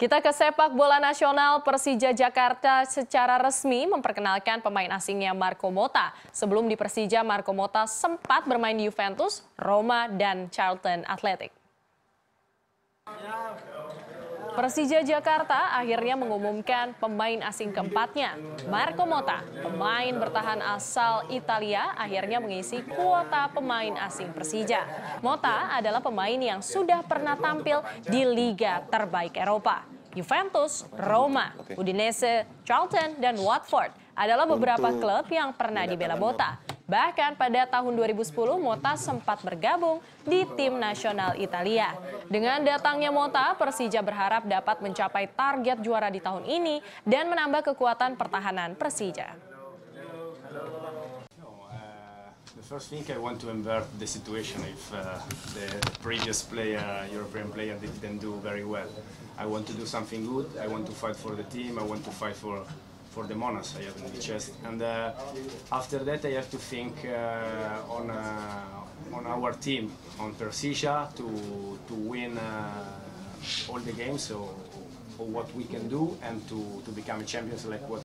Kita ke sepak bola nasional. Persija Jakarta secara resmi memperkenalkan pemain asingnya Marco Motta. Sebelum di Persija, Marco Motta sempat bermain di Juventus, Roma, dan Charlton Athletic. Persija Jakarta akhirnya mengumumkan pemain asing keempatnya. Marco Motta, pemain bertahan asal Italia, akhirnya mengisi kuota pemain asing Persija. Motta adalah pemain yang sudah pernah tampil di liga terbaik Eropa. Juventus, Roma, Udinese, Charlton, dan Watford adalah beberapa klub yang pernah dibela Motta. Bahkan pada tahun 2010, Motta sempat bergabung di tim nasional Italia. Dengan datangnya Motta, Persija berharap dapat mencapai target juara di tahun ini dan menambah kekuatan pertahanan Persija. The first thing I want to invert the situation if the previous player, European player, didn't do very well. I want to do something good. I want to fight for the team. I want to fight for the Monas I have in the chest. And after that, I have to think on our team, on Persija, to win all the games. So what we can do and to become champions like what